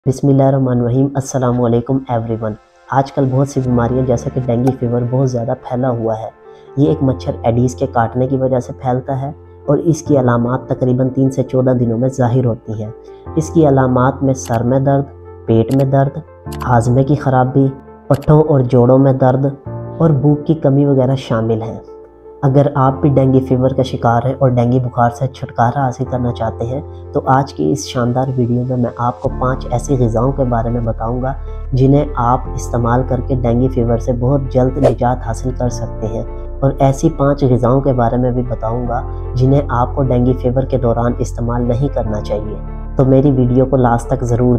बिस्मिल्लाहिर्रहमानिर्रहीम। अस्सलाम वालेकुम एवरीवन। आजकल बहुत सी बीमारियां जैसे कि डेंगू फीवर बहुत ज़्यादा फैला हुआ है। ये एक मच्छर एडीज़ के काटने की वजह से फैलता है और इसकी अलामात तकरीबन 3 से 14 दिनों में ज़ाहिर होती हैं। इसकी अलामात में सर में दर्द, पेट में दर्द, हाजमे की ख़राबी, पट्टों और जोड़ों में दर्द और भूख की कमी वगैरह शामिल हैं। अगर आप भी डेंगू फीवर का शिकार हैं और डेंगू बुखार से छुटकारा हासिल करना चाहते हैं तो आज की इस शानदार वीडियो में मैं आपको 5 ऐसी ग़िज़ाओं के बारे में बताऊंगा जिन्हें आप इस्तेमाल करके डेंगू फीवर से बहुत जल्द निजात हासिल कर सकते हैं, और ऐसी 5 ग़िज़ाओं के बारे में भी बताऊंगा जिन्हें आपको डेंगू फीवर के दौरान इस्तेमाल नहीं करना चाहिए। तो मेरी वीडियो को लास्ट तक ज़रूर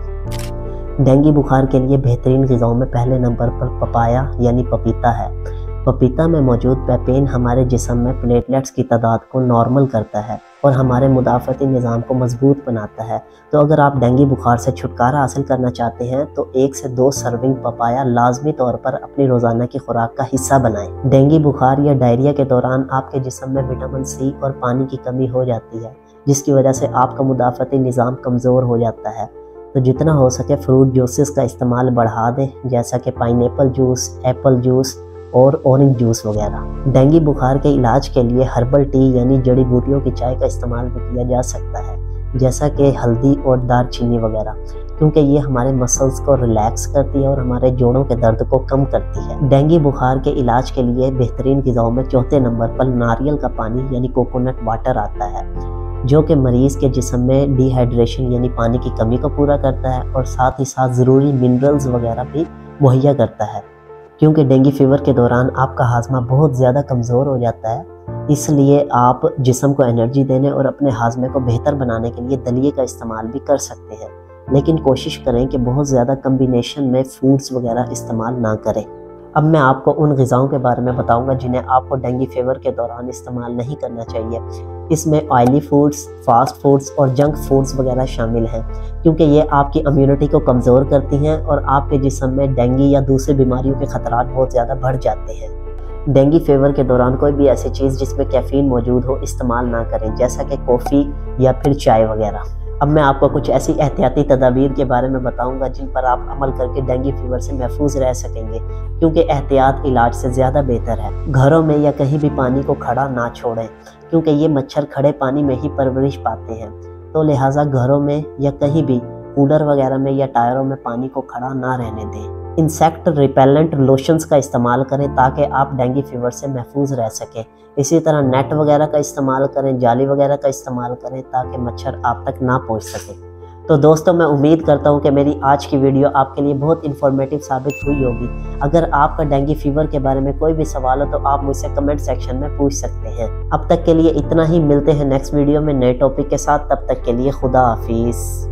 देखें। डेंगू बुखार के लिए बेहतरीन ग़िज़ाओं में पहले नंबर पर पपाया यानी पपीता है। पपीता में मौजूद पेपेन हमारे जिस्म में प्लेटलेट्स की तादाद को नॉर्मल करता है और हमारे मुदाफ़ती निज़ाम को मजबूत बनाता है। तो अगर आप डेंगू बुखार से छुटकारा हासिल करना चाहते हैं तो 1 से 2 सर्विंग पपाया लाजमी तौर पर अपनी रोज़ाना की खुराक का हिस्सा बनाएं। डेंगू बुखार या डायरिया के दौरान आपके जिस्म में विटामिन सी और पानी की कमी हो जाती है, जिसकी वजह से आपका मुदाफ़ती निज़ाम कमज़ोर हो जाता है। तो जितना हो सके फ्रूट जूसेस का इस्तेमाल बढ़ा दें, जैसा कि पाइनएप्पल जूस, एप्पल जूस और ऑरेंज जूस वगैरह। डेंगू बुखार के इलाज के लिए हर्बल टी यानी जड़ी बूटियों की चाय का इस्तेमाल भी किया जा सकता है, जैसा कि हल्दी और दालचीनी वगैरह, क्योंकि ये हमारे मसल्स को रिलैक्स करती है और हमारे जोड़ों के दर्द को कम करती है। डेंगू बुखार के इलाज के लिए बेहतरीन ग़िज़ाओं में चौथे नंबर पर नारियल का पानी यानी कोकोनट वाटर आता है, जो कि मरीज़ के जिस्म में डिहाइड्रेशन यानी पानी की कमी को पूरा करता है और साथ ही साथ ज़रूरी मिनरल्स वगैरह भी मुहैया करता है। क्योंकि डेंगू फीवर के दौरान आपका हाजमा बहुत ज़्यादा कमज़ोर हो जाता है, इसलिए आप जिस्म को एनर्जी देने और अपने हाजमे को बेहतर बनाने के लिए दलिए का इस्तेमाल भी कर सकते हैं, लेकिन कोशिश करें कि बहुत ज़्यादा कम्बिनेशन में फूड्स वगैरह इस्तेमाल ना करें। अब मैं आपको उन ग़िज़ाओं के बारे में बताऊंगा जिन्हें आपको डेंगू फीवर के दौरान इस्तेमाल नहीं करना चाहिए। इसमें ऑयली फूड्स, फास्ट फूड्स और जंक फूड्स वगैरह शामिल हैं, क्योंकि ये आपकी इम्यूनिटी को कमज़ोर करती हैं और आपके जिस्म में डेंगू या दूसरी बीमारियों के ख़तरात बहुत ज़्यादा बढ़ जाते हैं। डेंगू फीवर के दौरान कोई भी ऐसी चीज़ जिसमें कैफ़ीन मौजूद हो इस्तेमाल ना करें, जैसा कि कॉफ़ी या फिर चाय वगैरह। अब मैं आपको कुछ ऐसी एहतियाती तदाबीर के बारे में बताऊंगा जिन पर आप अमल करके डेंगू फीवर से महफूज रह सकेंगे, क्योंकि एहतियात इलाज से ज़्यादा बेहतर है। घरों में या कहीं भी पानी को खड़ा ना छोड़ें, क्योंकि ये मच्छर खड़े पानी में ही परवरिश पाते हैं। तो लिहाजा घरों में या कहीं भी कूलर वगैरह में या टायरों में पानी को खड़ा ना रहने दें। इंसेक्ट रिपेलेंट लोशंस का इस्तेमाल करें ताकि आप डेंगू फीवर से महफूज रह सकें। इसी तरह नेट वगैरह का इस्तेमाल करें, जाली वगैरह का इस्तेमाल करें ताकि मच्छर आप तक ना पहुंच सके। तो दोस्तों, मैं उम्मीद करता हूं कि मेरी आज की वीडियो आपके लिए बहुत इन्फॉर्मेटिव साबित हुई होगी। अगर आपका डेंगू फीवर के बारे में कोई भी सवाल हो तो आप मुझसे कमेंट सेक्शन में पूछ सकते हैं। अब तक के लिए इतना ही, मिलते हैं नेक्स्ट वीडियो में नए टॉपिक के साथ। तब तक के लिए खुदा हाफिज़।